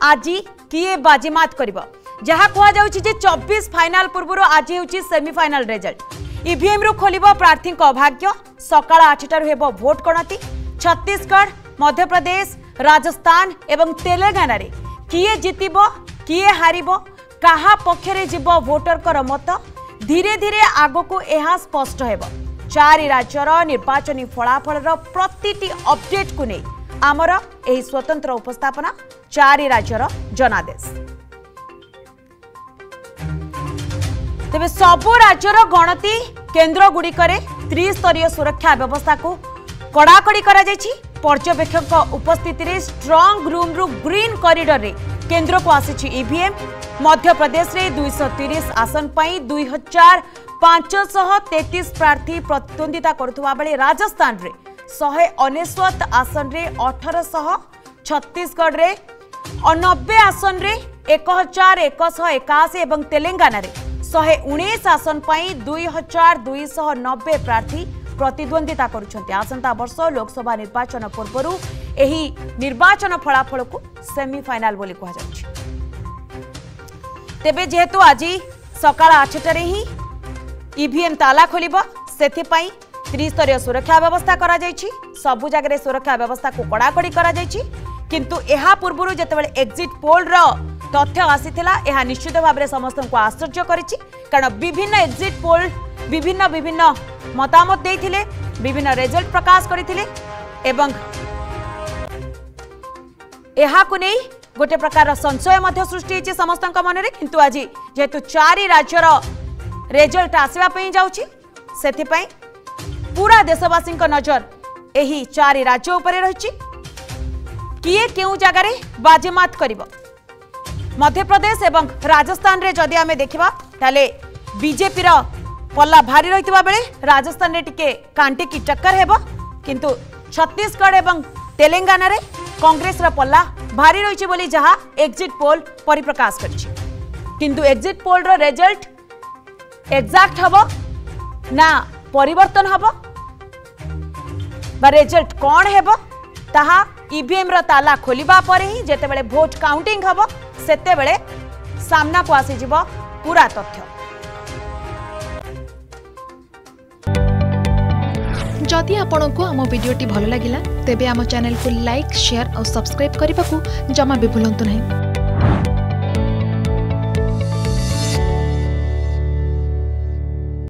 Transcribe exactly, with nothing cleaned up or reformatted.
आज किए बाजीमात करिबो जहा कुआ जाउछि जे चौबीस फाइनल पूर्व आज हेउछि सेमीफाइनल रिजल्ट ईवीएम रु खोलिबो प्रार्थी भाग्य सकाळ आठटार हेबो भोट गणति छत्तीसगढ़ मध्य प्रदेश राजस्थान एवं तेलंगाना रे किए जितिबो किए हारिबो काहा पक्षरे जिबो वोटर कर मत धीरे धीरे आगको एहा स्पष्ट हेबो चारि राज्यर निर्वाचनी फलाफल प्रतिटी अपडेट को नहीं आमर एही स्वतंत्र उपस्थापना चारि राज्यर जनादेश तेबे सबु राज्यर गणति केन्द्र गुड़िकरे त्रिस्तरीय सुरक्षा व्यवस्था को कड़ाकड़ी करा जायछि पर्यवेक्षक उपस्थिति रे स्ट्रांग रूम रु ग्रीन कॉरिडोर रे केन्द्र को आसीछि ईवीएम मध्य प्रदेश रे दो सौ तीस आसन पई दो हज़ार पाँच सौ तैंतीस प्रार्थी प्रतिद्वंदिता करुवा बेले राजस्थान रे एक सौ उनसठ आसन रे अठारह सौ छत्तीसगढ़ रे नब्बे आसन रे एक हजार एक सौ इक्यासी एवं तेलंगाना रे एक सौ उन्नीस आसन पई दो हज़ार दो सौ नब्बे प्रार्थी प्रतिद्वंदिता करुछन्ति आसंता वर्ष लोकसभा निर्वाचन पूर्व एही निर्वाचन फलाफल को सेमीफाइनल बोली कहा जाउछि तेबे जेहेतु आज सकाळ आठटारे ही ईवीएम ताला खोलिबो सेथिपाई त्रिस्तरीय सुरक्षा व्यवस्था करा जायछि सबु जगह सुरक्षा व्यवस्था को कड़ाकड़ी करा जायछि किंतु एहा पूर्वरु जेतेबेले एग्जिट पोल रो तथ्य आसीथिला एहा निश्चित भाबरे समस्त को आश्चर्य करिछि कारण विभिन्न एग्जिट पोल विभिन्न विभिन्न मतामत देथिले विभिन्न रिजल्ट प्रकाश करिथिले एवं एहा को नै गोटे प्रकार संशय मध्य सृष्टि होइछि समस्त मन रे किंतु आज जेहेतु चारि राज्यर रिजल्ट आसीबा पई जाउछि सेथिपाई पूरा देशवासी नजर एही चारि राज्य उपरे रहिछि किए केउ जगह रे बाजीमात करिवो मध्य प्रदेश एवं राजस्थान रे जदि आमे देखिबा ताले बीजेपी रो पल्ला भारी रहितबा बेले राजस्थान रे टिके कांटे की टक्कर हेबो किंतु छत्तीसगढ़ एवं तेलंगाना रे कांग्रेस रा पल्ला भारी रहिछि बोली जहा एग्जिट पोल परिप्रकाश करछि किंतु एग्जिट पोल रो रिजल्ट एक्जाक्ट हबो ना परिवर्तन हबो बा रिजल्ट कोन हेबो ताहा ईवीएम रो ताला खोलिबा परे ही जेते बेले वोट काउंटिंग हबो सेते बेले सामना को आसी जिवो पूरा तथ्य जदि आपंक आम भिडी भल लगा तेब आम चैनल को लाइक शेयर और सब्सक्राइब करने को जमा भी भूलु नहीं।